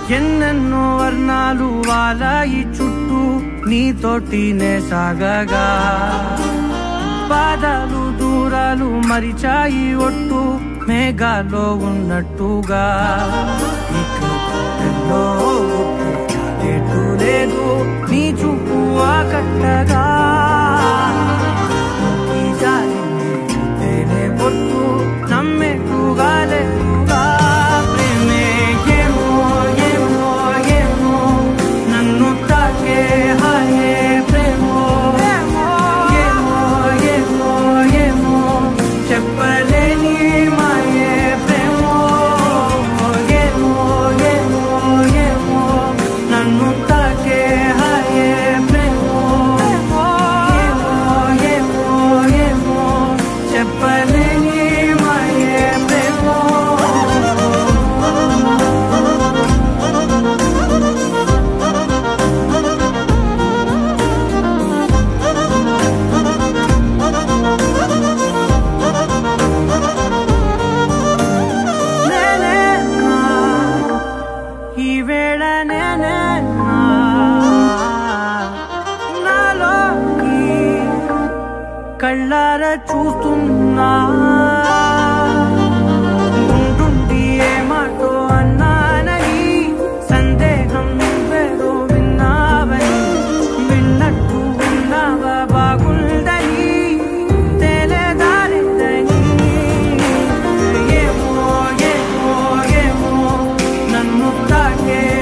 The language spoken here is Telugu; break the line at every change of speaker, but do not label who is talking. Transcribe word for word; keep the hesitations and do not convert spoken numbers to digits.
ఎన్నెన్నో వర్ణాలు వాలాయి చుట్టూ నీతోటినే సాగగా పాదాలు దూరాలు మరిచాయి ఒట్టు మేఘాలో ఉన్నట్టుగా ఇక లేదు నీ చూపు ఆకట్టగా ఈ జాలినే పొట్టు నమ్మేట్టుగా లేదుగా ప్రేమే ఏమో ఏమో ఏమో నన్ను తాకే హాయే ప్రేమో ఏమో ఏమో ఏమో చెప్పలేని మాయే ప్రేమో ఏమో ఏమో ఏమో నన్ను తాకే హాయే ప్రేమో ఏమో ఏమో ఏమో చెప్పలేని మాయే ప్రేమో ఈ వేళ నేనే నాలోకి కళ్ళారా చూస్తున్నా ఉంటుండి ఏ మాటో అన్నానని సందేహం నువ్వేదో విన్నావని విన్నట్టు ఉన్నావా బాగుందని తెలియదాలేదని ఏమో ఏమో ఏమో నన్ను తాకే